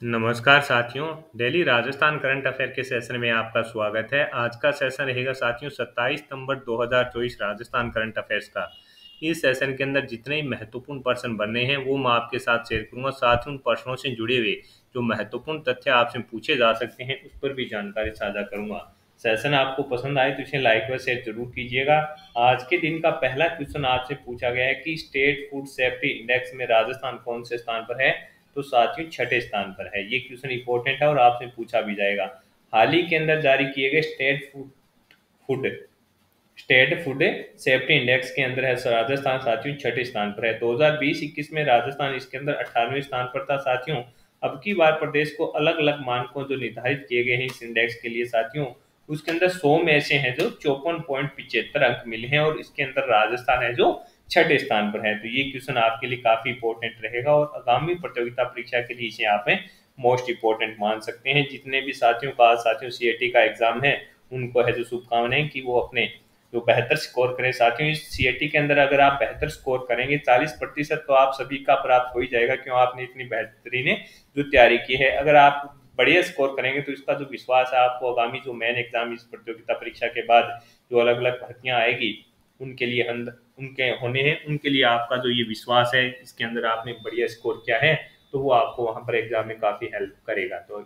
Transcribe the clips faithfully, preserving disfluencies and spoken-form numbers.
नमस्कार साथियों, daily Rajasthan current affair के सेशन में आपका स्वागत है। आज का सेशन रहेगा साथियों सत्ताईस सितंबर दो हज़ार चौबीस राजस्थान करंट अफेयर्स का। इस सेशन के अंदर जितने ही महत्वपूर्ण प्रश्न बनने हैं वो मैं आपके साथ शेयर करूंगा। साथ ही उन प्रश्नों से जुड़े हुए जो महत्वपूर्ण तथ्य आपसे पूछे जा सकते हैं उस पर भी जानकारी साझा करूंगा। सेशन आपको पसंद आए तो इसे लाइक व शेयर जरूर कीजिएगा। आज के दिन का पहला क्वेश्चन आपसे पूछा गया है कि स्टेट फूड सेफ्टी इंडेक्स में राजस्थान कौन से स्थान पर है। तो साथियों छठे स्थान पर है। ये क्वेश्चन इंपॉर्टेंट है और आपसे पूछा भी जाएगा। हाल ही के अंदर जारी किए गए state food food state food safety index के अंदर है राजस्थान साथियों छठे स्थान पर है। दो हज़ार बीस इक्कीस में राजस्थान इसके अंदर अठारहवें स्थान पर था साथियों। अब की बार प्रदेश को अलग अलग मानकों जो निर्धारित किए गए हैं इस इंडेक्स के लिए साथियों, उसके अंदर सौ में ऐसे हैं जो चौपन पॉइंट पिछहत्तर अंक मिले हैं और इसके अंदर राजस्थान है जो छठे स्थान पर है। तो ये क्वेश्चन आपके लिए काफी इंपॉर्टेंट रहेगा और आगामी प्रतियोगिता परीक्षा के लिए इसे आप मोस्ट इंपॉर्टेंट मान सकते हैं। जितने भी साथियों का साथियों सीएटी का एग्जाम है उनको है जो शुभकामनाएं कि वो अपने जो बेहतर स्कोर करें। साथियों इस सीएटी के अंदर अगर आप बेहतर स्कोर करेंगे चालीस प्रतिशत तो आप सभी का प्राप्त हो ही जाएगा, क्यों आपने इतनी बेहतरीन जो तैयारी की है। अगर आप बढ़िया स्कोर करेंगे तो इसका जो विश्वास है आपको आगामी जो मेन एग्जाम इस प्रतियोगिता परीक्षा के बाद जो अलग अलग भर्तियां आएगी उनके लिए उनके होने हैं, उनके लिए आपका जो ये विश्वास है इसके अंदर आपने बढ़िया स्कोर किया है तो वो आपको वहां पर एग्जाम में काफी हेल्प करेगा। तो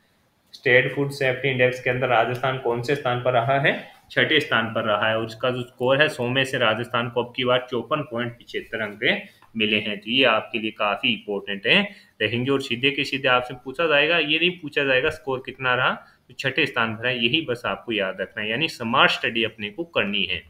स्टेट फूड सेफ्टी इंडेक्स के अंदर राजस्थान कौन से स्थान पर रहा है? छठे स्थान पर रहा है और उसका जो स्कोर है सौ में से राजस्थान को अब की बार चौपन पॉइंट पिछहत्तर अंक मिले हैं। तो ये आपके लिए काफी इंपॉर्टेंट है रहेंगे और सीधे के सीधे आपसे पूछा जाएगा, ये नहीं पूछा जाएगा स्कोर कितना रहा, तो छठे स्थान पर है यही बस आपको याद रखना है, यानी स्मार्ट स्टडी अपने को करनी है।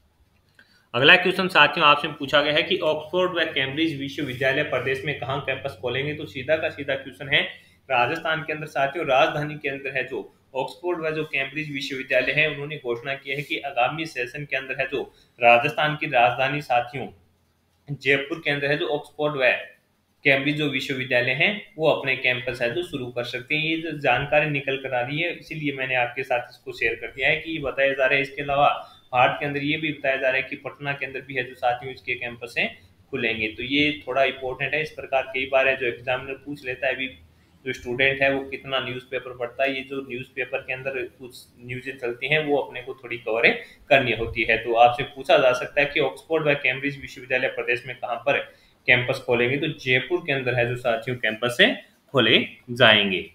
अगला क्वेश्चन साथियों आपसे पूछा गया है कि ऑक्सफोर्ड व कैम्ब्रिज विश्वविद्यालय प्रदेश में कहां कैंपस खोलेंगे। तो सीधा का सीधा क्वेश्चन है राजस्थान के अंदर साथियों राजधानी के अंदर है जो ऑक्सफोर्ड व जो कैम्ब्रिज विश्वविद्यालय है उन्होंने घोषणा की है कि आगामी सेशन के अंदर है जो राजस्थान की राजधानी साथियों जयपुर के अंदर है जो ऑक्सफोर्ड व कैम्ब्रिज जो विश्वविद्यालय हैं वो अपने कैंपस है जो शुरू कर सकते हैं। ये जो जानकारी निकल कर आ रही है इसीलिए मैंने आपके साथ इसको शेयर कर दिया है कि ये बताया जा रहा है। इसके अलावा भारत के अंदर ये भी बताया जा रहा है कि पटना के अंदर भी है जो साथियों इसके कैंपस हैं खुलेंगे। तो ये थोड़ा इंपॉर्टेंट है। इस प्रकार कई बार है जो एग्जामिनर पूछ लेता है अभी जो स्टूडेंट है वो कितना न्यूज़पेपर पढ़ता है, ये जो न्यूज़पेपर के अंदर कुछ न्यूज़ें चलती हैं वो अपने को थोड़ी कवर करनी होती है। तो आपसे पूछा जा सकता है कि ऑक्सफोर्ड व कैम्ब्रिज विश्वविद्यालय प्रदेश में कहाँ पर कैंपस खोलेंगे। तो जयपुर के अंदर है जो साथियों कैंपस से खोले जाएंगे।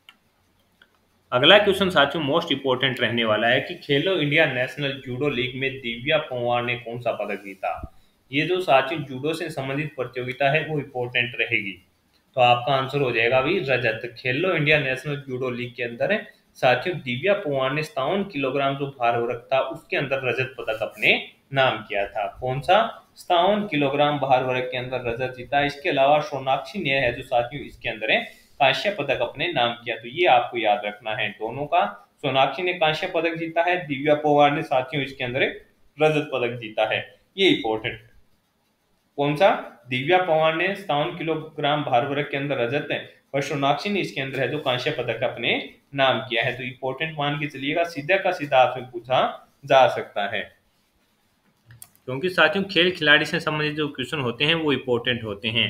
अगला क्वेश्चन साथियों मोस्ट इंपोर्टेंट रहने वाला है कि खेलो इंडिया नेशनल जूडो लीग में दिव्या पंवार ने कौन सा पदक जीता। ये जो साथियों जूडो से संबंधित प्रतियोगिता है वो इंपॉर्टेंट रहेगी। तो आपका आंसर हो जाएगा अभी रजत। खेलो इंडिया नेशनल जूडो लीग के अंदर है साथियों दिव्या पंवार ने सत्तावन किलोग्राम जो भार वर्ग था उसके अंदर रजत पदक अपने नाम किया था। कौन सा? सत्तावन किलोग्राम भार वर्ग के अंदर रजत जीता। इसके अलावा सोनाक्षी ने है जो साथियों इसके अंदर है कांस्य पदक अपने नाम किया। तो ये आपको याद रखना है दोनों का। सोनाक्षी ने कांस्य पदक जीता है, दिव्या पंवार ने साथियों इसके अंदर रजत पदक जीता है। ये इंपॉर्टेंट। कौन सा? दिव्या पंवार ने सत्तावन किलोग्राम भार वर्ग के अंदर रजत है और सोनाक्षी ने इसके अंदर है जो कांस्य पदक अपने नाम किया है। तो इंपॉर्टेंट मान के चलिएगा, सीधा का सीधा आपसे पूछा जा सकता है क्योंकि साथियों खेल खिलाड़ी से संबंधित जो क्वेश्चन होते हैं वो इंपॉर्टेंट होते हैं।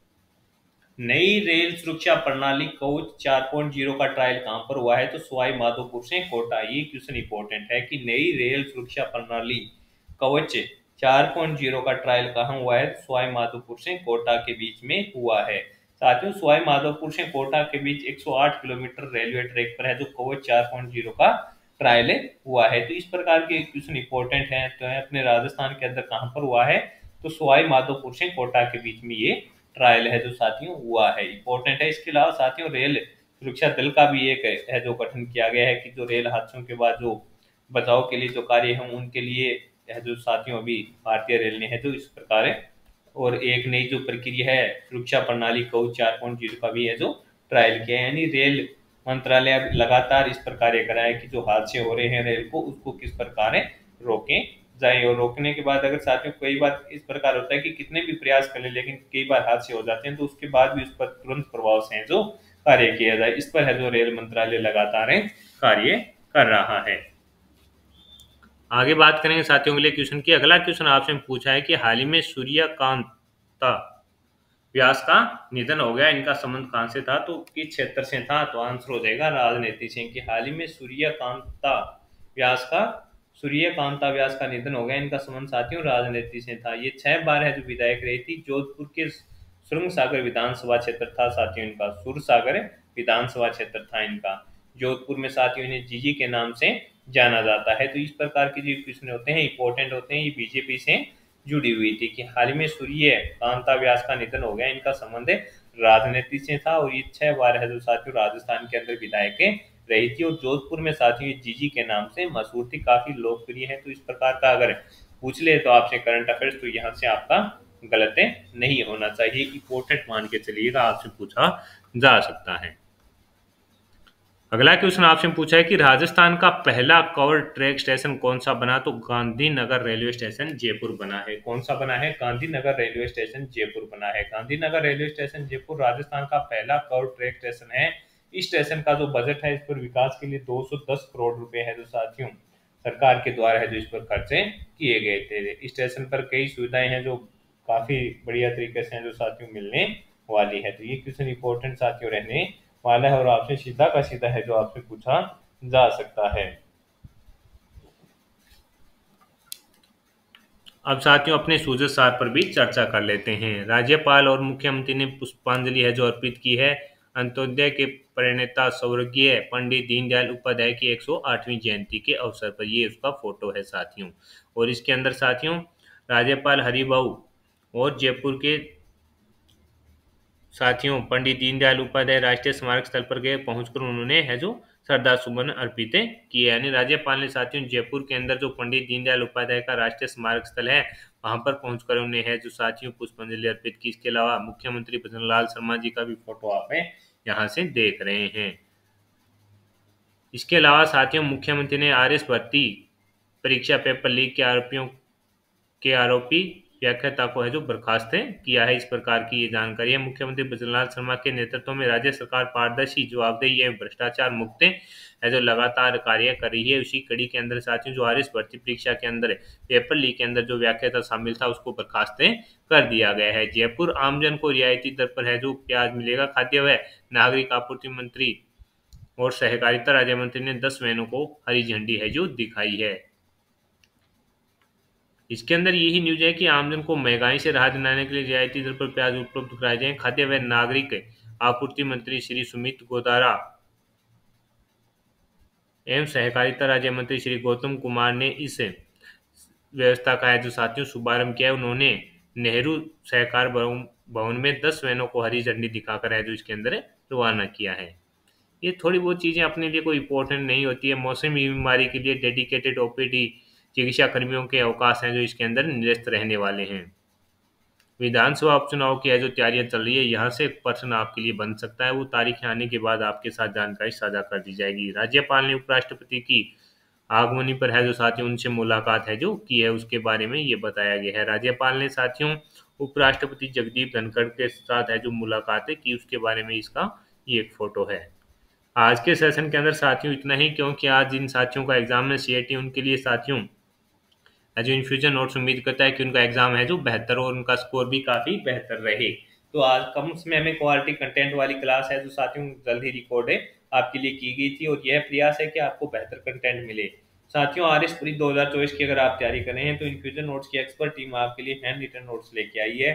नई रेल सुरक्षा प्रणाली कवच चार पॉइंट ज़ीरो का ट्रायल कहां पर हुआ है। तो सवाई माधोपुर से कोटा। ये क्वेश्चन इंपॉर्टेंट है कि नई रेल सुरक्षा प्रणाली कवच चार पॉइंट ज़ीरो का ट्रायल कहां हुआ है। सवाई माधोपुर से कोटा के बीच में हुआ है। साथियों सवाई माधोपुर से कोटा के बीच एक सौ आठ किलोमीटर रेलवे ट्रैक पर है जो कवच चार पॉइंट ज़ीरो का ट्रायल हुआ है। तो इस प्रकार के क्वेश्चन इंपॉर्टेंट है। तो अपने राजस्थान के अंदर कहां पर हुआ है। तो सवाई माधोपुर से कोटा के बीच में ये ट्रायल है जो साथियों हुआ है, इंपॉर्टेंट है। इसके अलावा साथियों रेल सुरक्षा दल का भी एक है जो गठन किया गया है कि जो रेल हादसों के बाद जो बचाव के लिए जो कार्य है उनके लिए है जो साथियों अभी भारतीय रेल ने है जो इस प्रकार है और एक नई जो प्रक्रिया है सुरक्षा प्रणाली कवच चार पॉइंट ज़ीरो का भी है जो ट्रायल किया है। यानी रेल मंत्रालय लगातार इस प्रकार करा है कि जो हादसे हो रहे हैं रेल को उसको किस प्रकार रोके जाए। और रोकने के बाद अगर साथियों कई बार इस प्रकार होता है कि कितने भी प्रयास कर ले लेकिन कई बार हादसे हो जाते हैं तो उसके बाद भी उस पर तुरंत प्रभाव से जो कार्य किया जाए, इस पर है जो रेल मंत्रालय लगातार कार्य कर रहा है। आगे बात करेंगे साथियों के लिए क्वेश्चन की। अगला क्वेश्चन आपसे पूछा है कि हाल ही में सूर्यकांता व्यास का निधन हो गया। इनका संबंध कहां से था, तो किस क्षेत्र से था, तो आंसर हो जाएगा राजनीति से, कि हाल ही में सूर्यकांता व्यास का सूर्यकांता व्यास का निधन हो गया। इनका संबंध साथियों राजनीति से था। ये छह बार है जो विधायक रही थी। जोधपुर के सुरंग सागर विधानसभा क्षेत्र था साथियों इनका, सुर सागर विधानसभा क्षेत्र था इनका। जोधपुर में साथियों इन्हें जीजी के नाम से जाना जाता है। तो इस प्रकार के जो क्वेश्चन होते हैं इंपॉर्टेंट होते हैं, ये बीजेपी से जुड़ी हुई थी, कि हाल ही में सूर्य कांता व्यास का निधन हो गया। इनका संबंध राजनीति से था और ये छह बार है जो साथियों राजस्थान के अंदर विधायक रही थी और जोधपुर में साथियों ये जीजी के नाम से मशहूर थी, काफी लोकप्रिय है। तो इस प्रकार का अगर पूछ ले तो आपसे करंट अफेयर्स, तो यहाँ से आपका गलत नहीं होना चाहिए, इंपॉर्टेंट मान के चलिएगा, आपसे पूछा जा सकता है। अगला क्वेश्चन आपसे पूछा है कि राजस्थान का पहला कवर ट्रैक स्टेशन कौन सा बना, तो गांधीनगर रेलवे स्टेशन जयपुर बना है। कौन सा बना है, गांधीनगर रेलवे स्टेशन जयपुर बना है। गांधीनगर रेलवे स्टेशन जयपुर राजस्थान का पहला कवर ट्रैक स्टेशन है। इस स्टेशन का जो बजट है इस पर विकास के लिए दो सौ दस करोड़ रुपए है जो साथियों सरकार के द्वारा है जो इस पर खर्चे किए गए थे। स्टेशन पर कई सुविधाएं हैं जो काफी बढ़िया तरीके से हैं जो साथियों मिलने वाली है। तो ये क्वेश्चन इंपॉर्टेंट साथियों रहने वाला है और आपसे सीधा का सीधा है जो आपसे पूछा जा सकता है। अब साथियों अपने सूझे सार पर भी चर्चा कर लेते हैं। राज्यपाल और मुख्यमंत्री ने पुष्पांजलि है जो अर्पित की है अंत्योदय के प्रणेता स्वर्गीय पंडित दीनदयाल उपाध्याय की एक सौ आठवीं जयंती के अवसर पर। ये उसका फोटो है साथियों। और इसके अंदर साथियों राज्यपाल हरिभाऊ और जयपुर के साथियों पंडित दीनदयाल उपाध्याय राष्ट्रीय स्मारक स्थल पर गए, पहुंचकर उन्होंने है जो श्रद्धा सुमन अर्पित किए। यानी राज्यपाल ने साथियों जयपुर के अंदर जो पंडित दीनदयाल उपाध्याय का राष्ट्रीय स्मारक स्थल है वहां पर पहुंचकर उन्हें है जो साथियों पुष्पांजलि अर्पित की। इसके अलावा मुख्यमंत्री भजन लाल शर्मा जी का भी फोटो आप यहाँ से देख रहे हैं। इसके अलावा साथियों मुख्यमंत्री ने आर एस भर्ती परीक्षा पेपर लीक के आरोपियों के आरोपी व्याख्याता को है जो बर्खास्त किया है। इस प्रकार की ये जानकारी है। मुख्यमंत्री भजनलाल शर्मा के नेतृत्व में राज्य सरकार पारदर्शी, जवाबदेही एवं भ्रष्टाचार मुक्त है जो लगातार कार्य कर रही है। उसी कड़ी के अंदर साथियों जो आरएस भर्ती परीक्षा के अंदर पेपर लीक के अंदर जो व्याख्याता शामिल था उसको बर्खास्त कर दिया गया है। जयपुर आमजन को रियायती दर पर है जो प्याज मिलेगा। खाद्य व नागरिक आपूर्ति मंत्री और सहकारिता राज्य मंत्री ने दस वैनों को हरी झंडी है जो दिखाई है। इसके अंदर यही न्यूज है कि आमजन को महंगाई से राहत दिलाने के लिए रियायती दर पर प्याज उपलब्ध कराए जाएं। खाद्य व नागरिक आपूर्ति मंत्री श्री सुमित गोदारा एवं सहकारिता राज्य मंत्री श्री गौतम कुमार ने इस व्यवस्था का है जो साथियों शुभारंभ किया है। उन्होंने नेहरू सहकार भवन में दस वैनों को हरी झंडी दिखाकर है जो इसके अंदर रवाना किया है। ये थोड़ी बहुत चीजें अपने लिए कोई इंपॉर्टेंट नहीं होती है। मौसमी बीमारी के लिए डेडिकेटेड ओपीडी चिकित्सा कर्मियों के अवकाश हैं जो इसके अंदर निरस्त रहने वाले हैं। विधानसभा उपचुनाव की है जो तैयारियां चल रही है, यहाँ से एक प्रश्न आपके लिए बन सकता है, वो तारीखें आने के बाद आपके साथ जानकारी साझा कर दी जाएगी। राज्यपाल ने उपराष्ट्रपति की आगमनी पर है जो साथियों उनसे मुलाकात है जो की है उसके बारे में ये बताया गया है। राज्यपाल ने साथियों उपराष्ट्रपति जगदीप धनखड़ के साथ है जो मुलाकातें की उसके बारे में इसका ये एक फोटो है। आज के सेशन के अंदर साथियों इतना ही, क्योंकि आज जिन साथियों का एग्जाम है सीएटी उनके लिए साथियों जो इन्फ्यूजन नोट्स उम्मीद करता है कि उनका एग्जाम है जो बेहतर हो और उनका स्कोर भी काफी बेहतर रहे। तो आज कम समय में क्वालिटी कंटेंट वाली क्लास है जो साथियों जल्द ही रिकॉर्ड है आपके लिए की गई थी और यह प्रयास है कि आपको बेहतर कंटेंट मिले। साथियों आर एस पुरी दो हजार चौबीस की अगर आप तैयारी कर रहे हैं तो इन्फ्यूजन नोट्स की एक्सपर्ट टीम आपके लिए हैंड रिटन नोट्स लेके आई है।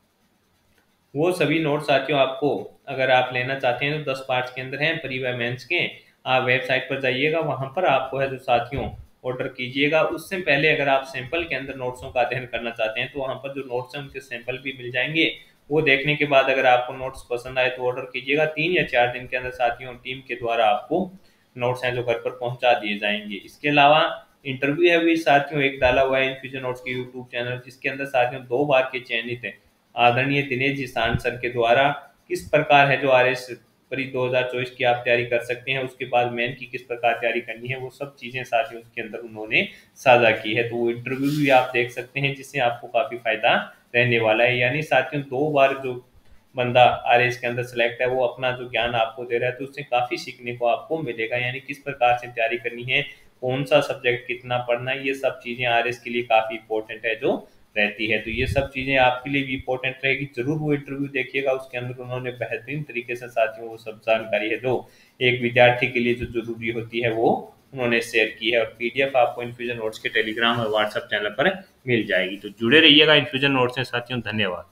वो सभी नोट्स साथियों आपको अगर आप लेना चाहते हैं तो दस पार्ट्स के अंदर हैं प्री व मेंस के। आप वेबसाइट पर जाइएगा, वहां पर आपको है जो साथियों ऑर्डर कीजिएगा। उससे पहले अगर आप सैंपल के अंदर नोट्सों का अध्ययन करना चाहते हैं तो वहां पर जो नोट्स हैं उनके सैंपल भी मिल जाएंगे। वो देखने के बाद अगर आपको नोट्स पसंद आए तो ऑर्डर कीजिएगा। तीन या चार दिन के अंदर साथियों टीम के द्वारा आपको नोट्स हैं जो घर पर पहुंचा दिए जाएंगे। इसके अलावा इंटरव्यू है भी साथियों एक डाला हुआ है इन्फ्यूजन नोट्स के यूट्यूब चैनल, जिसके अंदर साथियों दो बार के चयनित है आदरणीय दिनेश जी सांड सर के द्वारा किस प्रकार है जो आर एस परी दो हजार चौबीस की आप तैयारी कर सकते हैं, उसके बाद मेन की किस प्रकार तैयारी करनी है, वो सब चीजें साथियों उसके अंदर उन्होंने साझा की है। तो वो इंटरव्यू भी आप देख सकते हैं जिससे आपको काफी फायदा रहने वाला है। यानी साथियों दो बार जो बंदा आर एस के अंदर सेलेक्ट है वो अपना जो ज्ञान आपको दे रहा है तो उससे काफी सीखने को आपको मिलेगा। यानी किस प्रकार से तैयारी करनी है, कौन सा सब्जेक्ट कितना पढ़ना है, ये सब चीजें आर एस के लिए काफी इंपॉर्टेंट है जो रहती है। तो ये सब चीज़ें आपके लिए भी इंपॉर्टेंट रहेगी, जरूर वो इंटरव्यू देखिएगा। उसके अंदर उन्होंने बेहतरीन तरीके से साथियों वो सब जानकारी है जो एक विद्यार्थी के लिए जो जरूरी होती है वो उन्होंने शेयर की है। और पीडीएफ आपको इन्फ्यूजन नोट्स के टेलीग्राम और व्हाट्सएप चैनल पर मिल जाएगी। तो जुड़े रहिएगा इन्फ्यूजन नोट्स से साथियों। धन्यवाद।